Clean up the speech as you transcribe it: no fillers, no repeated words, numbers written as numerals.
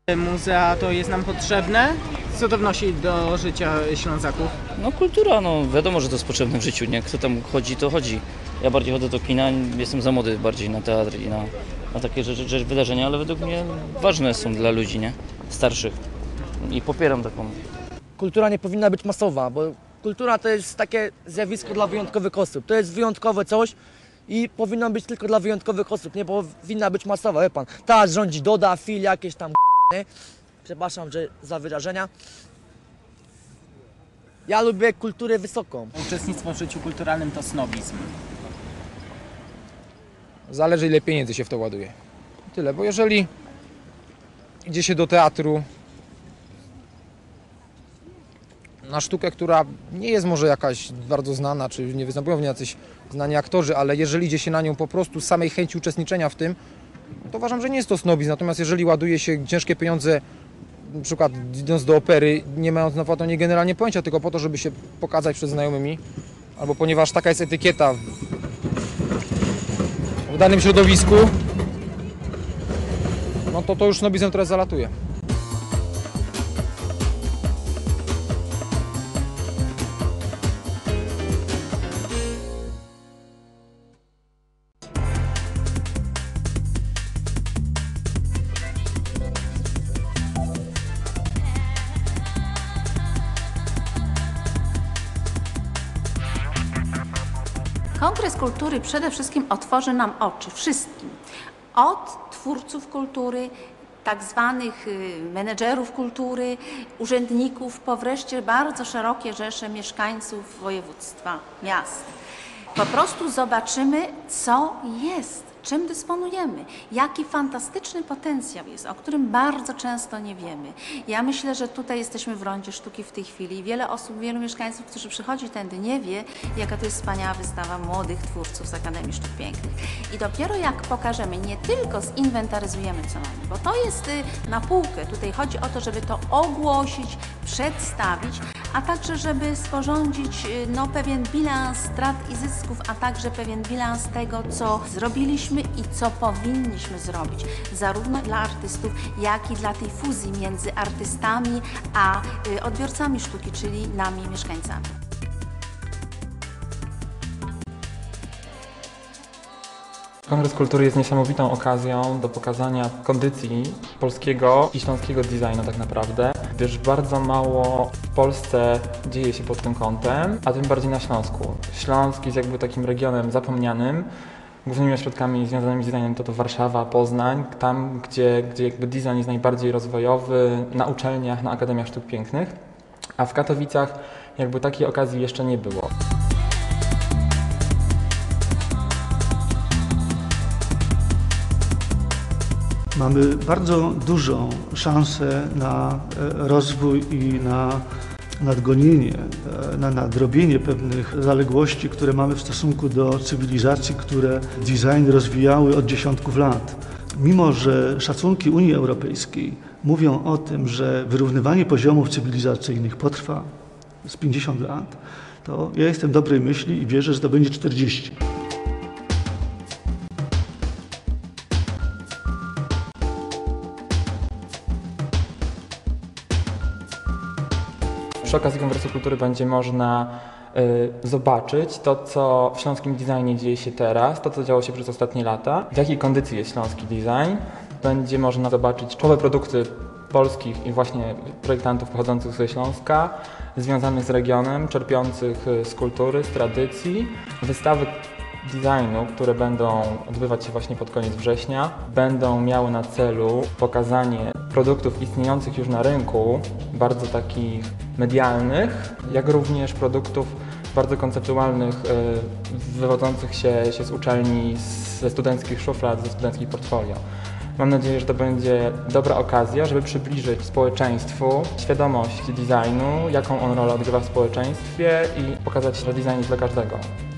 Muzea to jest nam potrzebne? Co to wnosi do życia Ślązaków? No kultura, no wiadomo, że to jest potrzebne w życiu, nie? Kto tam chodzi, to chodzi. Ja bardziej chodzę do kina, jestem za młody bardziej na teatr i na takie rzeczy, wydarzenia, ale według mnie ważne są dla ludzi, nie? Starszych. I popieram taką. Kultura nie powinna być masowa, bo kultura to jest takie zjawisko dla wyjątkowych osób. To jest wyjątkowe coś i powinno być tylko dla wyjątkowych osób, nie powinna być masowa, wie pan. Teraz rządzi Doda, Fil, jakieś tam nie? Przepraszam, że za wyrażenia. Ja lubię kulturę wysoką. Uczestnictwo w życiu kulturalnym to snobizm. Zależy, ile pieniędzy się w to ładuje. Tyle, bo jeżeli idzie się do teatru na sztukę, która nie jest może jakaś bardzo znana, czy nie występują w niej jacyś znani aktorzy, ale jeżeli idzie się na nią po prostu z samej chęci uczestniczenia w tym, to uważam, że nie jest to snobizm. Natomiast jeżeli ładuje się ciężkie pieniądze, na przykład idąc do opery, nie mając na pewno generalnie pojęcia, tylko po to, żeby się pokazać przed znajomymi, albo ponieważ taka jest etykieta w danym środowisku, no to już snobizm teraz zalatuje. Kongres Kultury przede wszystkim otworzy nam oczy wszystkim. Od twórców kultury, tak zwanych menedżerów kultury, urzędników, po wreszcie bardzo szerokie rzesze mieszkańców województwa, miast. Po prostu zobaczymy, co jest, czym dysponujemy, jaki fantastyczny potencjał jest, o którym bardzo często nie wiemy. Ja myślę, że tutaj jesteśmy w rondzie sztuki w tej chwili. Wiele osób, wielu mieszkańców, którzy przychodzi tędy, nie wie, jaka to jest wspaniała wystawa młodych twórców z Akademii Sztuk Pięknych. I dopiero jak pokażemy, nie tylko zinwentaryzujemy, co mamy, bo to jest na półkę. Tutaj chodzi o to, żeby to ogłosić, przedstawić, a także, żeby sporządzić pewien bilans strat i zysków, a także pewien bilans tego, co zrobiliśmy i co powinniśmy zrobić, zarówno dla artystów, jak i dla tej fuzji między artystami a odbiorcami sztuki, czyli nami, mieszkańcami. Kongres Kultury jest niesamowitą okazją do pokazania kondycji polskiego i śląskiego designu tak naprawdę, gdyż bardzo mało w Polsce dzieje się pod tym kątem, a tym bardziej na Śląsku. Śląsk jest jakby takim regionem zapomnianym. Głównymi ośrodkami związanymi z designem to Warszawa, Poznań, tam gdzie jakby design jest najbardziej rozwojowy, na uczelniach, na Akademiach Sztuk Pięknych, a w Katowicach jakby takiej okazji jeszcze nie było. Mamy bardzo dużą szansę na rozwój i na nadgonienie, na nadrobienie pewnych zaległości, które mamy w stosunku do cywilizacji, które design rozwijały od dziesiątków lat. Mimo że szacunki Unii Europejskiej mówią o tym, że wyrównywanie poziomów cywilizacyjnych potrwa z 50 lat, to ja jestem dobrej myśli i wierzę, że to będzie 40. Przy okazji Kongresu Kultury będzie można zobaczyć to, co w śląskim designie dzieje się teraz, to, co działo się przez ostatnie lata, w jakiej kondycji jest śląski design. Będzie można zobaczyć czołowe produkty polskich i właśnie projektantów pochodzących ze Śląska, związanych z regionem, czerpiących z kultury, z tradycji. Wystawy designu, które będą odbywać się właśnie pod koniec września, będą miały na celu pokazanie produktów istniejących już na rynku, bardzo takich medialnych, jak również produktów bardzo konceptualnych, wywodzących się z uczelni, ze studenckich szuflad, ze studenckich portfolio. Mam nadzieję, że to będzie dobra okazja, żeby przybliżyć społeczeństwu świadomość designu, jaką on rolę odgrywa w społeczeństwie i pokazać, że design jest dla każdego.